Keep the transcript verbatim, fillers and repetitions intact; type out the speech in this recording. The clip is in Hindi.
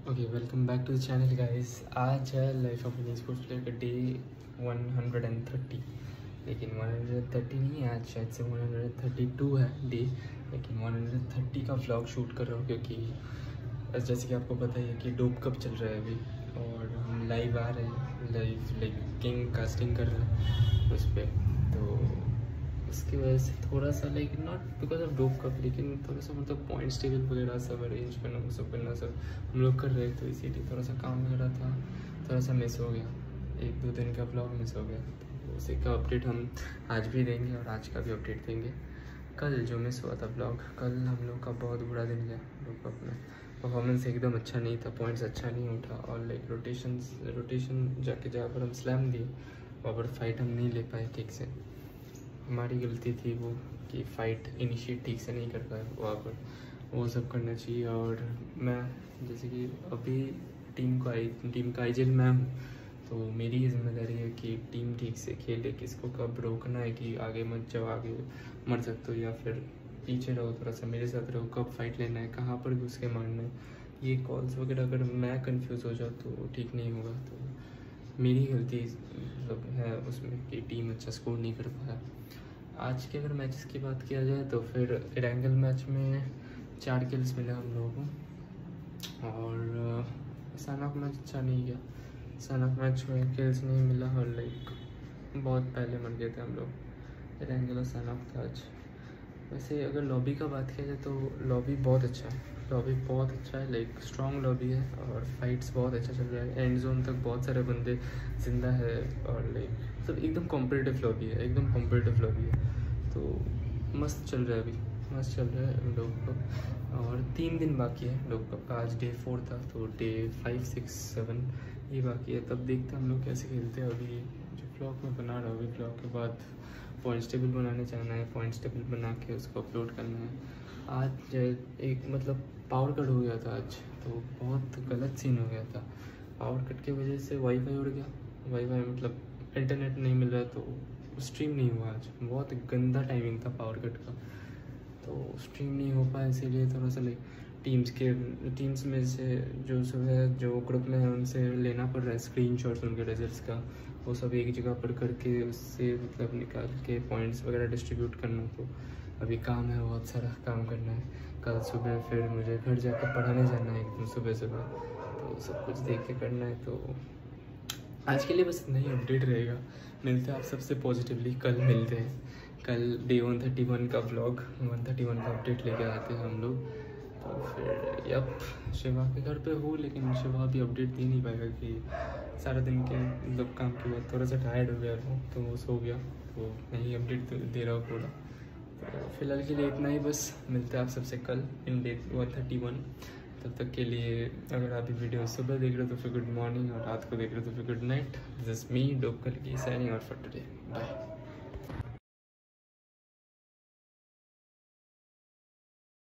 Okay, welcome back to the channel guys. आज है life of an sports player का डे वन हंड्रेड थर्टी, लेकिन वन हंड्रेड थर्टी नहीं है, आज शायद से वन हंड्रेड थर्टी टू है डे, लेकिन वन हंड्रेड थर्टी का व्लॉग शूट कर रहा हूँ क्योंकि जैसे कि आपको पता ही है कि डोप कप चल रहा है अभी और हम लाइव आ रहे हैं, लाइव लाइक किंग कास्टिंग कर रहे हैं उस पर। तो उसकी वजह से थोड़ा सा लाइक नॉट बिकॉज ऑफ डोप कप, लेकिन थोड़ा सा मतलब पॉइंट्स टेबल वगैरह सब अरेंज करना सब करना सब हम लोग कर रहे थे, तो इसीलिए थोड़ा सा काम वगैरह था, थोड़ा सा मिस हो गया, एक दो दिन का ब्लॉग मिस हो गया। तो उसी का अपडेट हम आज भी देंगे और आज का भी अपडेट देंगे। कल जो मिस हुआ था ब्लॉग, कल हम लोग का बहुत बुरा दिन गया डोप कप में। परफॉर्मेंस एकदम अच्छा नहीं था, पॉइंट्स अच्छा नहीं उठा और लाइक रोटेशन रोटेशन जाके जहाँ पर हम स्लैम दिए वहाँ पर फाइट हम नहीं ले पाए ठीक से। हमारी गलती थी वो कि फ़ाइट इनिशिएट ठीक से नहीं कर पाए वहाँ पर, वो सब करना चाहिए। और मैं जैसे कि अभी टीम को आई टीम का आईजेल मैं हूँ, तो मेरी ये जिम्मेदारी है कि टीम ठीक से खेले, किसको कब रोकना है कि आगे मत जाओ, आगे मर सकते हो या फिर पीछे रहो, थोड़ा सा मेरे साथ रहो, कब फाइट लेना है, कहाँ पर घुस के मारना है, ये कॉल्स वगैरह अगर मैं कंफ्यूज हो जाऊँ तो ठीक नहीं होगा। तो मेरी गलती मतलब है उसमें कि टीम अच्छा स्कोर नहीं कर पाया। आज के अगर मैचेस की बात किया जाए तो फिर एरेंगल मैच में चार किल्स मिले हम लोगों को और सनाक मैच अच्छा नहीं गया, सनाक मैच में किल्स नहीं मिला और लाइक बहुत पहले मर गए थे हम लोग। एरेंगल और सनाक था आज। वैसे अगर लॉबी का बात किया जाए तो लॉबी बहुत अच्छा है, लॉबी बहुत अच्छा है, लाइक स्ट्रॉन्ग लॉबी है और फाइट्स बहुत अच्छा चल रहा है, एंड जोन तक बहुत सारे बंदे जिंदा है और लाइक मतलब एकदम कॉम्पिटिटिव लॉबी है, एकदम कॉम्पिटिटिव लॉबी है। तो मस्त चल रहा है, अभी मस्त चल रहा है लोग कप। और तीन दिन बाकी है लोग कप का, आज डे फोर था तो डे फाइव सिक्स सेवन ये बाकी है, तब देखते हैं हम लोग कैसे खेलते हैं। अभी जो ब्लॉग में बना रहा हूँ, अभी ब्लॉग के बाद पॉइंट्स टेबल बनाने जाना है, पॉइंट्स टेबल बना के उसको अपलोड करना है। आज एक मतलब पावर कट हो गया था आज, तो बहुत गलत सीन हो गया था। पावर कट की वजह से वाईफाई उड़ गया, वाईफाई मतलब इंटरनेट नहीं मिल रहा तो स्ट्रीम नहीं हुआ आज। बहुत गंदा टाइमिंग था पावर कट का, तो स्ट्रीम नहीं हो पाया, इसीलिए थोड़ा सा लाइक टीम्स के टीम्स में से जो सब है जो ग्रुप में है उनसे लेना पड़ रहा है स्क्रीन शॉट्स उनके रिजल्ट्स का, वो सब एक जगह पर करके उससे मतलब निकाल के पॉइंट्स वगैरह डिस्ट्रीब्यूट करना। तो अभी काम है, बहुत सारा काम करना है। कल सुबह फिर मुझे घर जाकर पढ़ाने जाना है एकदम सुबह सुबह, तो सब कुछ देख के करना है। तो आज के लिए बस इतना ही अपडेट रहेगा, मिलते हैं आप सबसे पॉजिटिवली, कल मिलते हैं। कल डे वन थर्टी वन का व्लॉग वन थर्टी वन का अपडेट लेके आते हैं हम लोग। तो फिर यप शिवा के घर पे हूँ, लेकिन शिवा भी अपडेट दे नहीं पाएगा कि सारा दिन के मतलब काम के बाद थोड़ा सा टायर्ड हो गया वो, तो वो सो गया, तो नहीं अपडेट दे रहा हूँ पूरा। तो फिलहाल के लिए इतना ही, बस मिलते हैं आप सबसे कल in day one thirty one. तब तक के लिए अगर आप वीडियो सुबह देख रहे हो तो फिर गुड मॉर्निंग और रात को देख रहे हो तो फिर good night. This is me डोप कल की signing out for today, bye.